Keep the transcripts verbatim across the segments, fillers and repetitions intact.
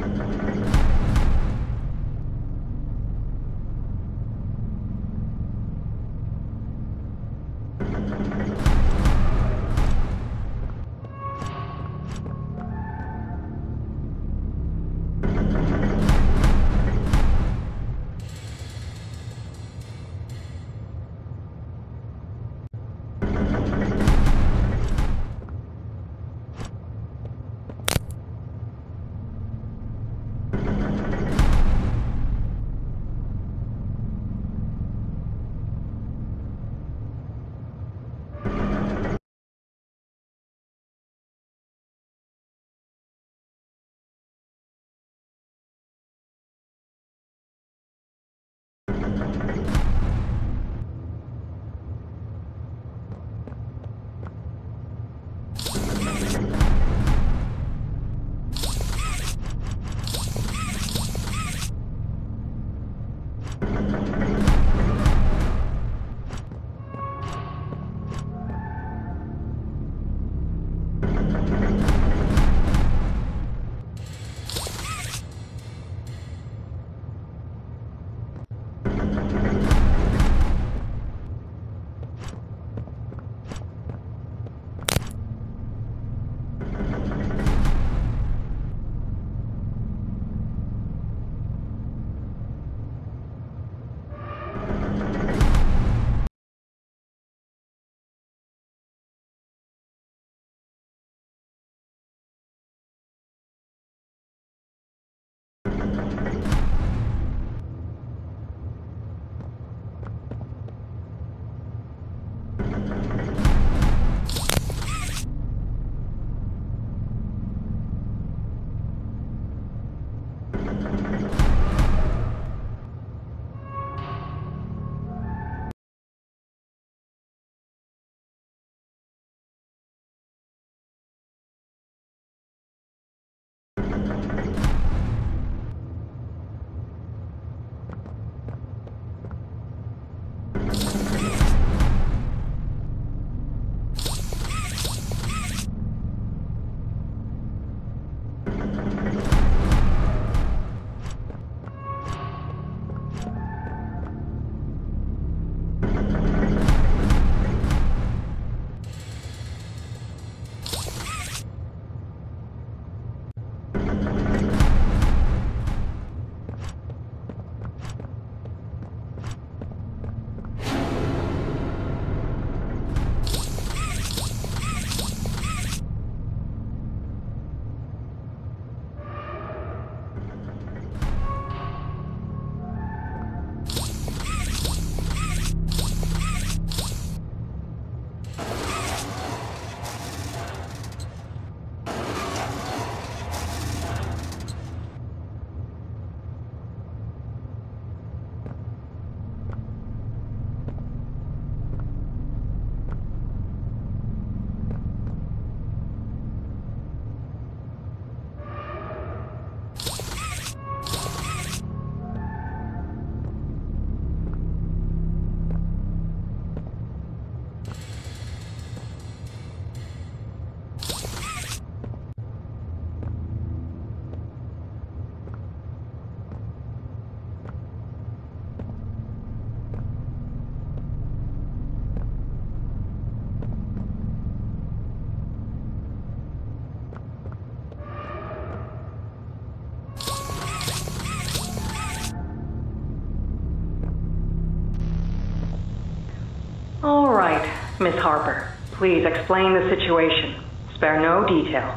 All right, Miss Harper. Please explain the situation. Spare no detail.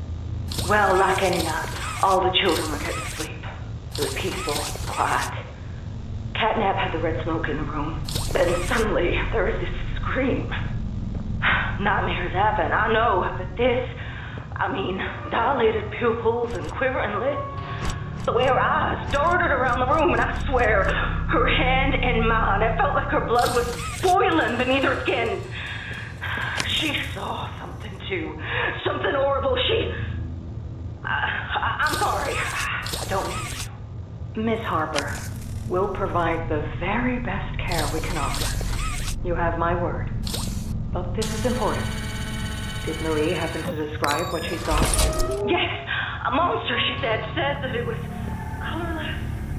Well, like any night, all the children were getting sleep. It was peaceful, quiet. Catnap had the red smoke in the room. Then suddenly, there was this scream. Nightmares happen, I know, but this... I mean, dilated pupils and quivering lips. The way her eyes darted around the room, and I swear, her hand in mine, it felt like her blood was boiling beneath her skin. She saw something too. Something horrible. She... Uh, I, I'm sorry. I don't mean to. Miss Harper, we'll provide the very best care we can offer. You have my word. But this is important. Did Marie happen to describe what she saw? Yes! A monster, she said, said that it was colorless.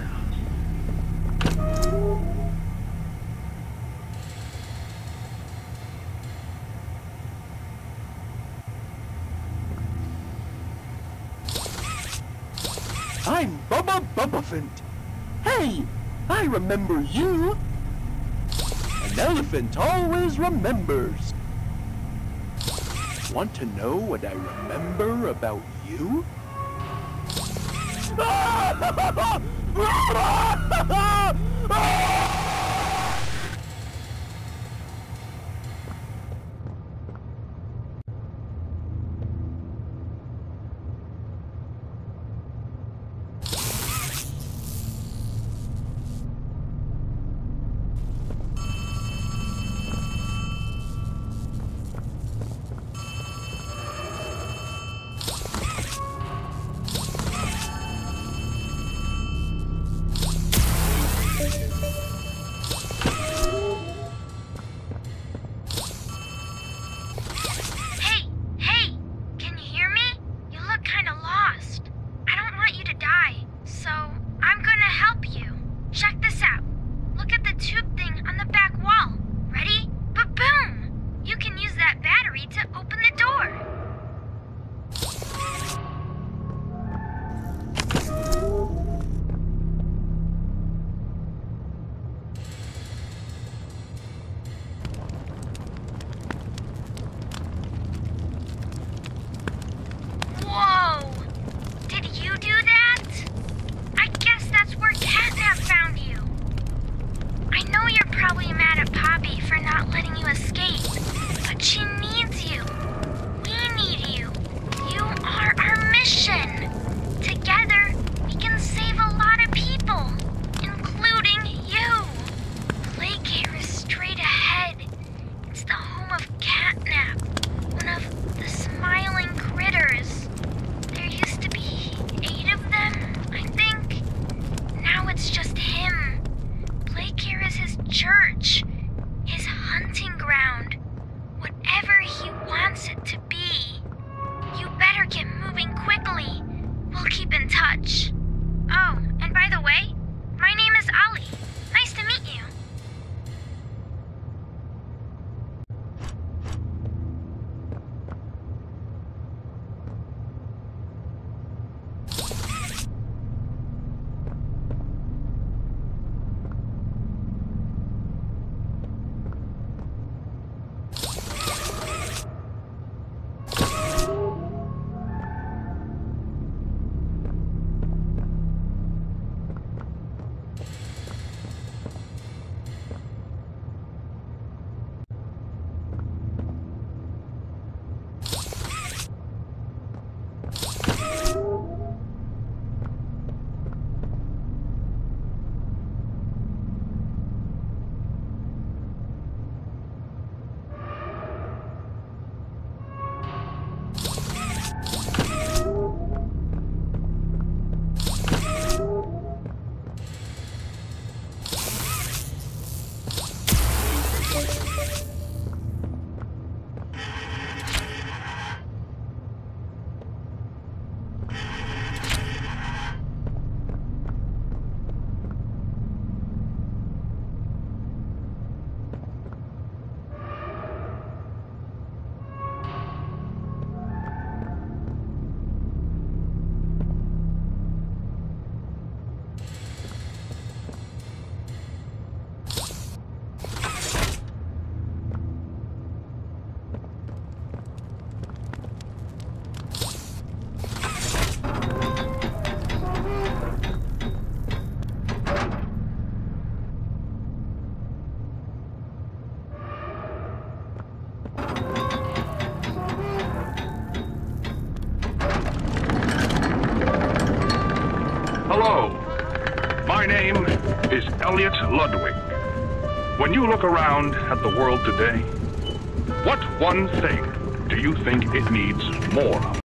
I'm Bubba Bubbaphant. Hey, I remember you. An elephant always remembers. Want to know what I remember about you? Hello, my name is Elliot Ludwig. When you look around at the world today, what one thing do you think it needs more of?